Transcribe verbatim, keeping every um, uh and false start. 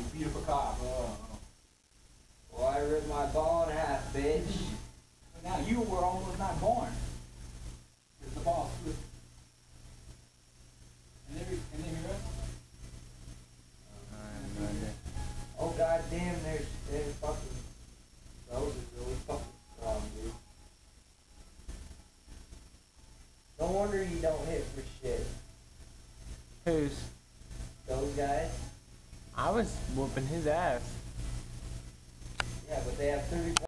you beat up a cop. Oh. Well, I ripped my ball in half, bitch. But now you were almost not born. Because the ball split. And then, and then you rest. Oh god damn, there's there's fucking those is really fucking strong, dude. No wonder you don't hit for shit. Who's? Those guys? I was whooping his ass. Yeah, but they have thirty